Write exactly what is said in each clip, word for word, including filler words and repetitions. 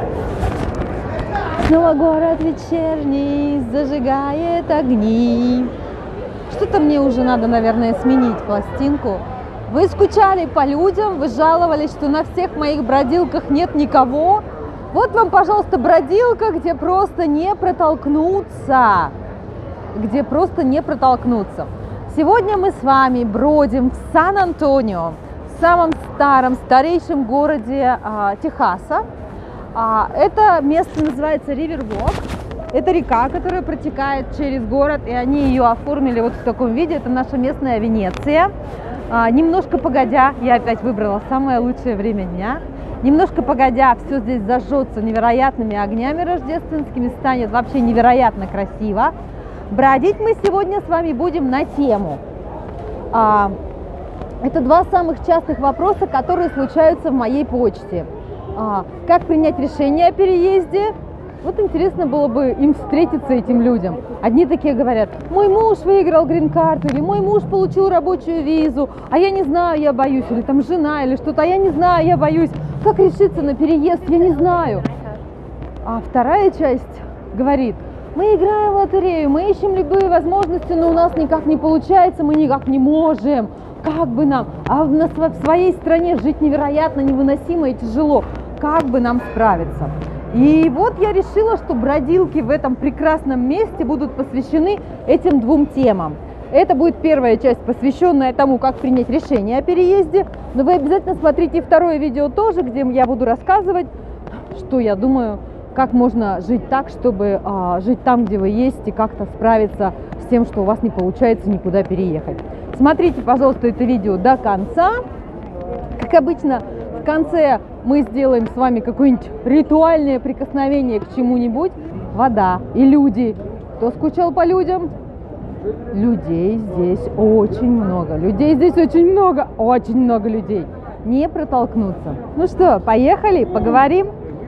Снова город вечерний зажигает огни. Что-то мне уже надо, наверное, сменить пластинку. Вы скучали по людям, вы жаловались, что на всех моих бродилках нет никого. Вот вам, пожалуйста, бродилка, где просто не протолкнуться. Где просто не протолкнуться. Сегодня мы с вами бродим в Сан-Антонио, в самом старом, старейшем городе а, Техаса. А, это место называется Ривервок. Это река, которая протекает через город, и они ее оформили вот в таком виде. Это наша местная Венеция. А, немножко погодя, я опять выбрала самое лучшее время дня. Немножко погодя, все здесь зажжется невероятными огнями рождественскими, станет вообще невероятно красиво. Бродить мы сегодня с вами будем на тему. А, это два самых частых вопроса, которые случаются в моей почте. А, как принять решение о переезде? Вот интересно было бы им встретиться, этим людям. Одни такие говорят: мой муж выиграл грин-карту, или мой муж получил рабочую визу, а я не знаю, я боюсь, или там жена, или что-то, а я не знаю, я боюсь. Как решиться на переезд, я не знаю. А вторая часть говорит: мы играем в лотерею, мы ищем любые возможности, но у нас никак не получается, мы никак не можем. Как бы нам? А в своей стране жить невероятно, невыносимо и тяжело. Как бы нам справиться? И вот я решила, что бродилки в этом прекрасном месте будут посвящены этим двум темам. Это будет первая часть, посвященная тому, как принять решение о переезде. Но вы обязательно смотрите второе видео тоже, где я буду рассказывать, что я думаю, как можно жить так, чтобы а, жить там, где вы есть, и как-то справиться с тем, что у вас не получается никуда переехать. Смотрите, пожалуйста, это видео до конца. Как обычно, в конце мы сделаем с вами какое-нибудь ритуальное прикосновение к чему-нибудь. Вода и люди. Кто скучал по людям? Людей здесь очень много. Людей здесь очень много. Очень много людей. Не протолкнуться. Ну что, поехали, поговорим?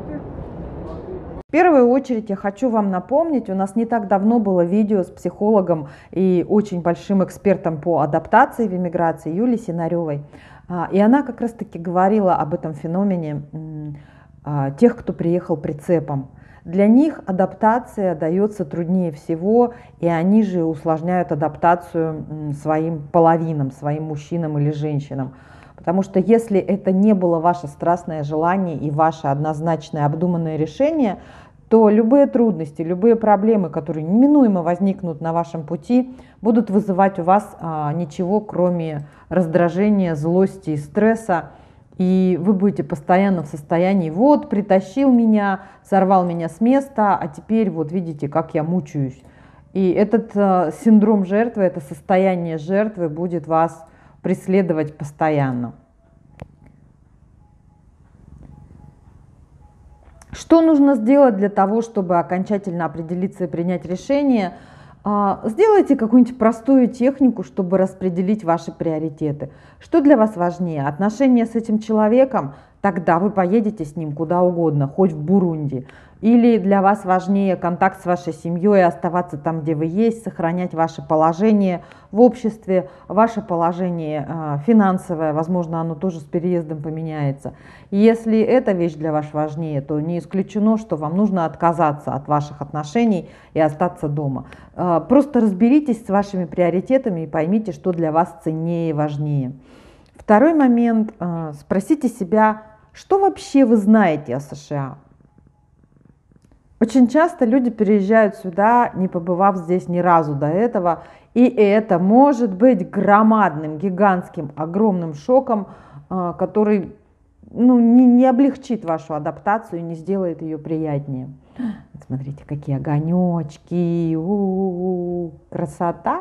В первую очередь я хочу вам напомнить, у нас не так давно было видео с психологом и очень большим экспертом по адаптации в эмиграции Юлией Синаревой. И она как раз таки говорила об этом феномене тех, кто приехал прицепом. Для них адаптация дается труднее всего, и они же усложняют адаптацию своим половинам, своим мужчинам или женщинам. Потому что если это не было ваше страстное желание и ваше однозначное обдуманное решение, то любые трудности, любые проблемы, которые неминуемо возникнут на вашем пути, будут вызывать у вас а, ничего, кроме раздражения, злости и стресса. И вы будете постоянно в состоянии: вот, притащил меня, сорвал меня с места, а теперь вот видите, как я мучаюсь. И этот а, синдром жертвы, это состояние жертвы будет вас преследовать постоянно. Что нужно сделать для того, чтобы окончательно определиться и принять решение? Сделайте какую-нибудь простую технику, чтобы распределить ваши приоритеты. Что для вас важнее? Отношения с этим человеком? Тогда вы поедете с ним куда угодно, хоть в Бурунди. Или для вас важнее контакт с вашей семьей, оставаться там, где вы есть, сохранять ваше положение в обществе, ваше положение э, финансовое, возможно, оно тоже с переездом поменяется. И если эта вещь для вас важнее, то не исключено, что вам нужно отказаться от ваших отношений и остаться дома. Э, просто разберитесь с вашими приоритетами и поймите, что для вас ценнее и важнее. Второй момент. Э, спросите себя, что вообще вы знаете о США? Очень часто люди переезжают сюда, не побывав здесь ни разу до этого, и это может быть громадным, гигантским, огромным шоком, который ну, не, не облегчит вашу адаптацию и не сделает ее приятнее. Смотрите, какие огонечки, у-у-у, красота!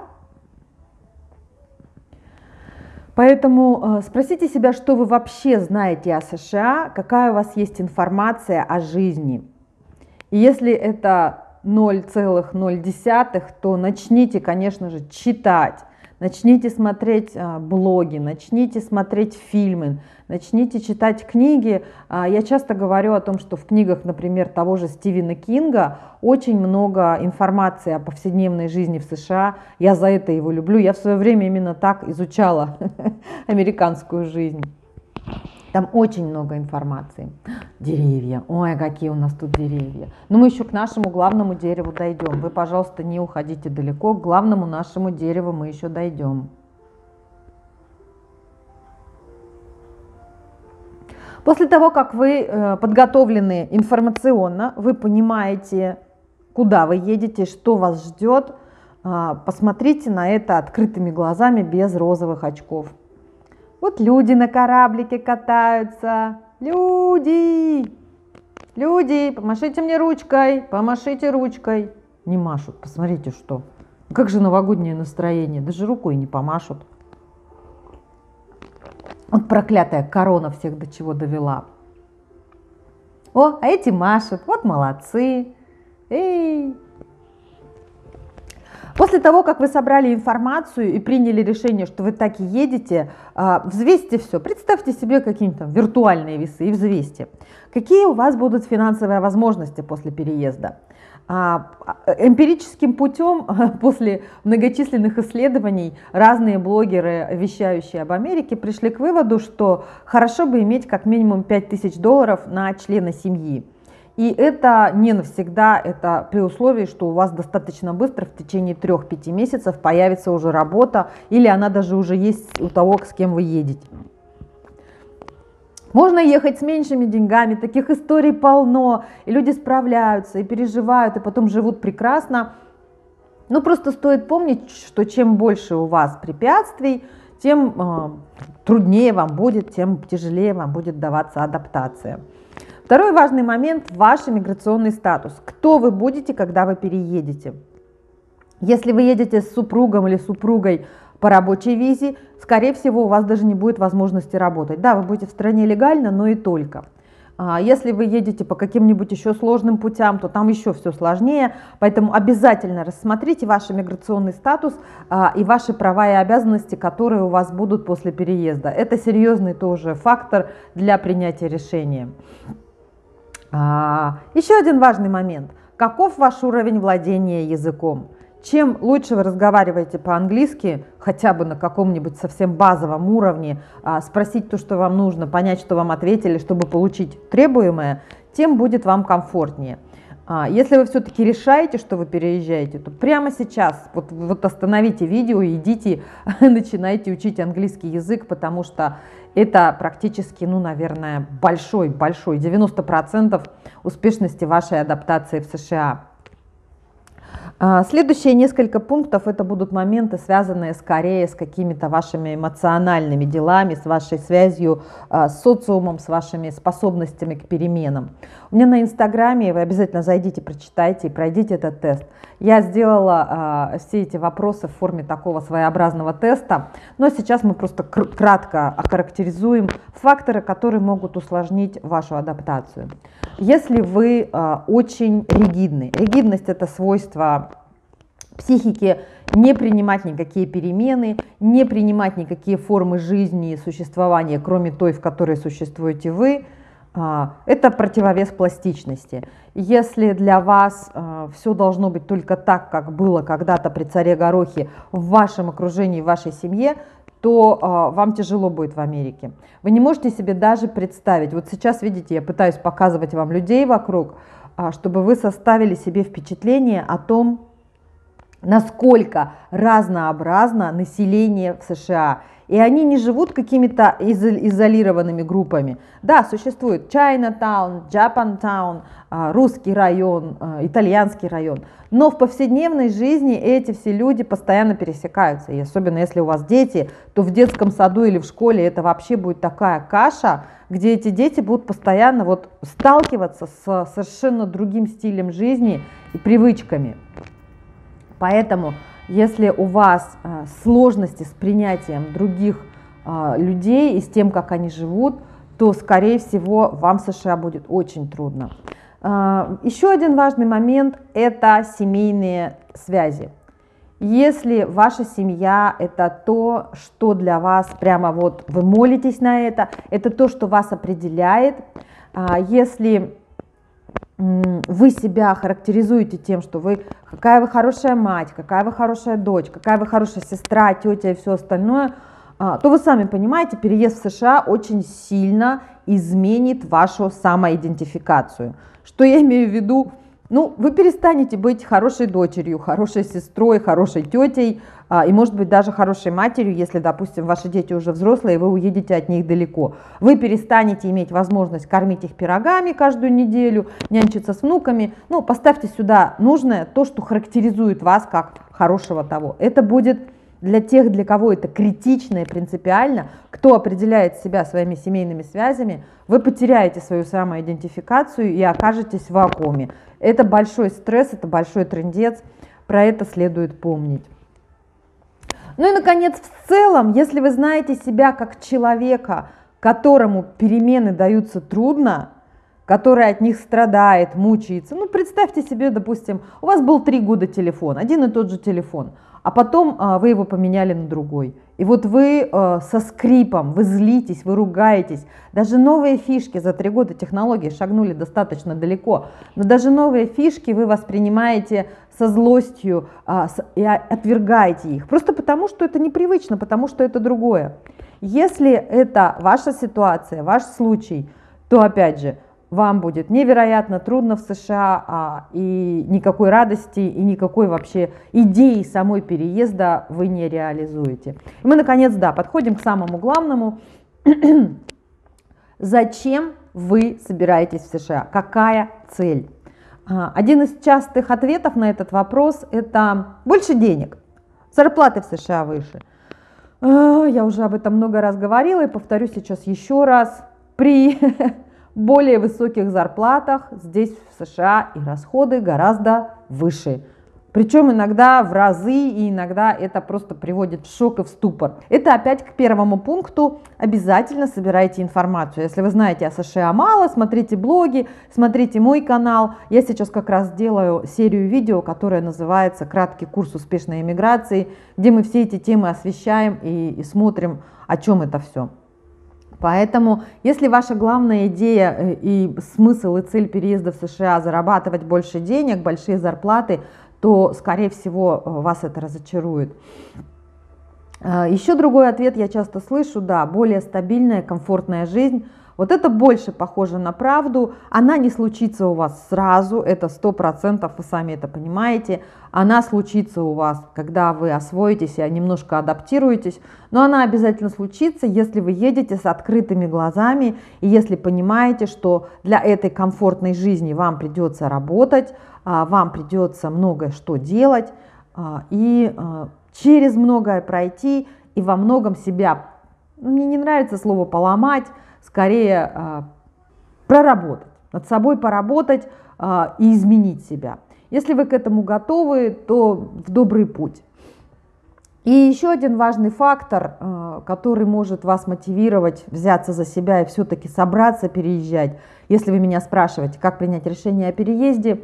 Поэтому спросите себя, что вы вообще знаете о США, какая у вас есть информация о жизни. И если это ноль целых ноль десятых, то начните, конечно же, читать, начните смотреть блоги, начните смотреть фильмы, начните читать книги. Я часто говорю о том, что в книгах, например, того же Стивена Кинга очень много информации о повседневной жизни в США. Я за это его люблю. Я в свое время именно так изучала американскую жизнь. Там очень много информации. Деревья. Ой, какие у нас тут деревья. Но мы еще к нашему главному дереву дойдем. Вы, пожалуйста, не уходите далеко. К главному нашему дереву мы еще дойдем. После того, как вы э, подготовлены информационно, вы понимаете, куда вы едете, что вас ждет, э, посмотрите на это открытыми глазами, без розовых очков. Вот люди на кораблике катаются. Люди! Люди, помашите мне ручкой, помашите ручкой. Не машут, посмотрите что. Как же новогоднее настроение, даже рукой не помашут. Вот проклятая корона всех до чего довела. О, а эти машут, вот молодцы. Эй! После того, как вы собрали информацию и приняли решение, что вы так и едете, взвесьте все. Представьте себе какие-то виртуальные весы и взвесьте. Какие у вас будут финансовые возможности после переезда? Эмпирическим путем, после многочисленных исследований, разные блогеры, вещающие об Америке, пришли к выводу, что хорошо бы иметь как минимум пять тысяч долларов на члена семьи. И это не навсегда, это при условии, что у вас достаточно быстро, в течение трёх-пяти месяцев, появится уже работа, или она даже уже есть у того, с кем вы едете. Можно ехать с меньшими деньгами, таких историй полно, и люди справляются, и переживают, и потом живут прекрасно. Ну, просто стоит помнить, что чем больше у вас препятствий, тем э, труднее вам будет, тем тяжелее вам будет даваться адаптация. Второй важный момент – ваш иммиграционный статус. Кто вы будете, когда вы переедете? Если вы едете с супругом или супругой по рабочей визе, скорее всего, у вас даже не будет возможности работать. Да, вы будете в стране легально, но и только. Если вы едете по каким-нибудь еще сложным путям, то там еще все сложнее. Поэтому обязательно рассмотрите ваш иммиграционный статус и ваши права и обязанности, которые у вас будут после переезда. Это серьезный тоже фактор для принятия решения. Еще один важный момент. Каков ваш уровень владения языком? Чем лучше вы разговариваете по-английски, хотя бы на каком-нибудь совсем базовом уровне, спросить то, что вам нужно, понять, что вам ответили, чтобы получить требуемое, тем будет вам комфортнее. Если вы все-таки решаете, что вы переезжаете, то прямо сейчас вот, вот остановите видео и идите, начинайте учить английский язык, потому что это практически, ну, наверное, большой-большой, девяносто процентов успешности вашей адаптации в США. Следующие несколько пунктов – это будут моменты, связанные скорее с какими-то вашими эмоциональными делами, с вашей связью с социумом, с вашими способностями к переменам. У меня на Инстаграме, вы обязательно зайдите, прочитайте и пройдите этот тест. Я сделала э, все эти вопросы в форме такого своеобразного теста, но сейчас мы просто кратко охарактеризуем факторы, которые могут усложнить вашу адаптацию. Если вы э, очень ригидны, ригидность – это свойство психики не принимать никакие перемены, не принимать никакие формы жизни и существования, кроме той, в которой существуете вы, это противовес пластичности. Если для вас все должно быть только так, как было когда-то при царе Горохе в вашем окружении, в вашей семье, то вам тяжело будет в Америке. Вы не можете себе даже представить, вот сейчас, видите, я пытаюсь показывать вам людей вокруг, чтобы вы составили себе впечатление о том, насколько разнообразно население в США. И они не живут какими-то изолированными группами. Да, существует Чайнатаун, Джапантаун, русский район, итальянский район. Но в повседневной жизни эти все люди постоянно пересекаются. И особенно если у вас дети, то в детском саду или в школе это вообще будет такая каша, где эти дети будут постоянно вот сталкиваться с совершенно другим стилем жизни и привычками. Поэтому, если у вас э, сложности с принятием других э, людей и с тем, как они живут, то, скорее всего, вам в США будет очень трудно. Э, еще один важный момент – это семейные связи. Если ваша семья – это то, что для вас прямо вот вы молитесь на это, это то, что вас определяет, э, если вы себя характеризуете тем, что вы какая вы хорошая мать, какая вы хорошая дочь, какая вы хорошая сестра, тетя и все остальное, то вы сами понимаете, переезд в США очень сильно изменит вашу самоидентификацию. Что я имею в виду? Ну, вы перестанете быть хорошей дочерью, хорошей сестрой, хорошей тетей и, может быть, даже хорошей матерью, если, допустим, ваши дети уже взрослые, и вы уедете от них далеко. Вы перестанете иметь возможность кормить их пирогами каждую неделю, нянчиться с внуками. Ну, поставьте сюда нужное, то, что характеризует вас как хорошего того. Это будет для тех, для кого это критично и принципиально, кто определяет себя своими семейными связями, вы потеряете свою самоидентификацию и окажетесь в вакууме. Это большой стресс, это большой трындец, про это следует помнить. Ну и, наконец, в целом, если вы знаете себя как человека, которому перемены даются трудно, который от них страдает, мучается, ну, представьте себе, допустим, у вас был три года телефон, один и тот же телефон, а потом а, вы его поменяли на другой. И вот вы а, со скрипом, вы злитесь, вы ругаетесь. Даже новые фишки, за три года технологии шагнули достаточно далеко, но даже новые фишки вы воспринимаете со злостью а, с, и отвергаете их. Просто потому, что это непривычно, потому что это другое. Если это ваша ситуация, ваш случай, то опять же, вам будет невероятно трудно в США, а, и никакой радости, и никакой вообще идеи самой переезда вы не реализуете. И мы, наконец, да, подходим к самому главному. Зачем вы собираетесь в США? Какая цель? Один из частых ответов на этот вопрос – это больше денег. Зарплаты в США выше. Я уже об этом много раз говорила и повторю сейчас еще раз. При более высоких зарплатах здесь в США и расходы гораздо выше. Причем иногда в разы, и иногда это просто приводит в шок и в ступор. Это опять к первому пункту. Обязательно собирайте информацию. Если вы знаете о США мало, смотрите блоги, смотрите мой канал. Я сейчас как раз делаю серию видео, которая называется «Краткий курс успешной иммиграции», где мы все эти темы освещаем и, и смотрим, о чем это все. Поэтому, если ваша главная идея и смысл и цель переезда в США зарабатывать больше денег, большие зарплаты, то, скорее всего, вас это разочарует. Еще другой ответ я часто слышу, да, более стабильная, комфортная жизнь. Вот это больше похоже на правду, она не случится у вас сразу, это сто процентов, вы сами это понимаете. Она случится у вас, когда вы освоитесь и немножко адаптируетесь, но она обязательно случится, если вы едете с открытыми глазами и если понимаете, что для этой комфортной жизни вам придется работать, вам придется многое что делать и через многое пройти и во многом себя, мне не нравится слово поломать, скорее э, проработать, над собой поработать э, и изменить себя. Если вы к этому готовы, то в добрый путь. И еще один важный фактор, э, который может вас мотивировать взяться за себя и все-таки собраться переезжать, если вы меня спрашиваете, как принять решение о переезде,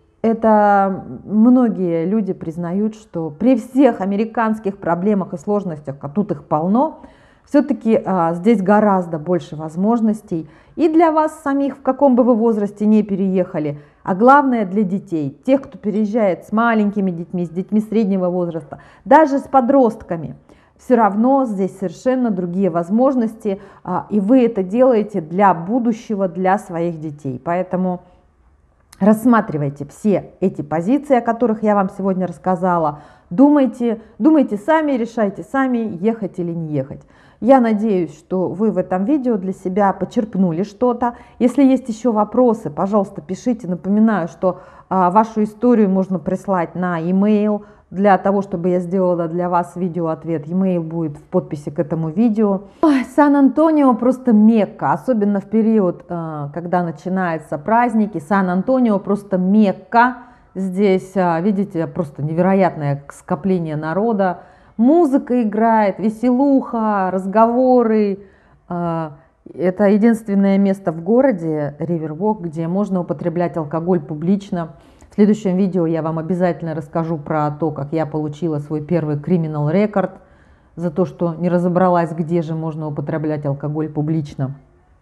это многие люди признают, что при всех американских проблемах и сложностях, а тут их полно, все-таки а, здесь гораздо больше возможностей и для вас самих, в каком бы вы возрасте не переехали, а главное для детей, тех, кто переезжает с маленькими детьми, с детьми среднего возраста, даже с подростками. Все равно здесь совершенно другие возможности, а, и вы это делаете для будущего, для своих детей. Поэтому рассматривайте все эти позиции, о которых я вам сегодня рассказала. Думайте, думайте сами, решайте сами, ехать или не ехать. Я надеюсь, что вы в этом видео для себя почерпнули что-то. Если есть еще вопросы, пожалуйста, пишите. Напоминаю, что а, вашу историю можно прислать на e-mail. Для того, чтобы я сделала для вас видео-ответ, e-mail будет в подписи к этому видео. Сан-Антонио просто Мекка, особенно в период, а, когда начинаются праздники. Сан-Антонио просто Мекка. Здесь, а, видите, просто невероятное скопление народа. Музыка играет, веселуха, разговоры. Это единственное место в городе, Ривервок, где можно употреблять алкоголь публично. В следующем видео я вам обязательно расскажу про то, как я получила свой первый криминал рекорд за то, что не разобралась, где же можно употреблять алкоголь публично.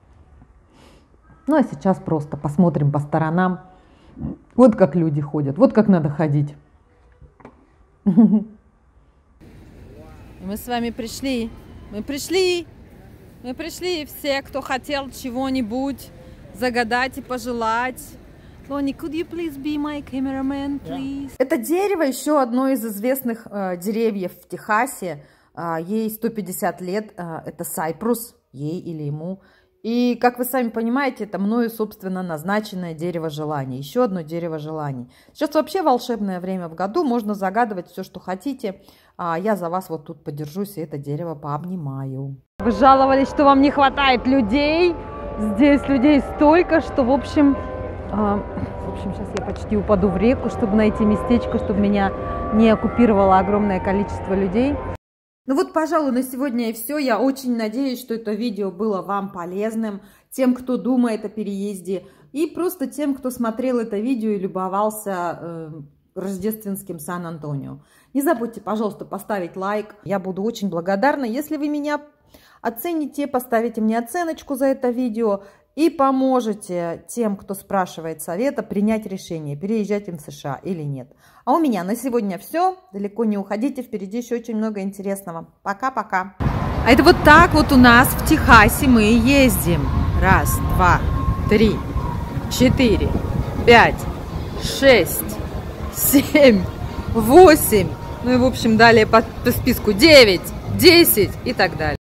Ну а сейчас просто посмотрим по сторонам. Вот как люди ходят, вот как надо ходить. Мы с вами пришли Мы пришли, мы пришли, все, кто хотел чего-нибудь загадать и пожелать. Lonnie, could you please be my cameraman, please? Это дерево еще одно из известных э, деревьев в Техасе. Э, ей сто пятьдесят лет. Э, это сайпрус, ей или ему. И, как вы сами понимаете, это мною, собственно, назначенное дерево желаний. Еще одно дерево желаний. Сейчас вообще волшебное время в году. Можно загадывать все, что хотите. А я за вас вот тут подержусь и это дерево пообнимаю. Вы жаловались, что вам не хватает людей. Здесь людей столько, что, в общем... Э, в общем, сейчас я почти упаду в реку, чтобы найти местечко, чтобы меня не оккупировало огромное количество людей. Ну вот, пожалуй, на сегодня и все. Я очень надеюсь, что это видео было вам полезным, тем, кто думает о переезде, и просто тем, кто смотрел это видео и любовался э, рождественским Сан-Антонио. Не забудьте, пожалуйста, поставить лайк. Я буду очень благодарна, если вы меня оцените, поставите мне оценочку за это видео и поможете тем, кто спрашивает совета, принять решение, переезжать им в США или нет. А у меня на сегодня все. Далеко не уходите, впереди еще очень много интересного. Пока-пока. А это вот так вот у нас в Техасе мы ездим. Раз, два, три, четыре, пять, шесть, семь, восемь. Ну и в общем далее по, по списку девять, десять и так далее.